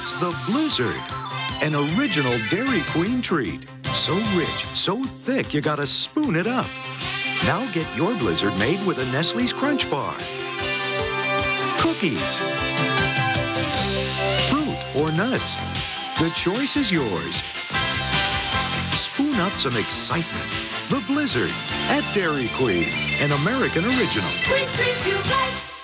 It's the Blizzard, an original Dairy Queen treat. So rich, so thick, you gotta spoon it up. Now get your Blizzard made with a Nestle's Crunch Bar. Cookies, fruit or nuts. The choice is yours. Spoon up some excitement. The Blizzard at Dairy Queen, an American original. We treat you right.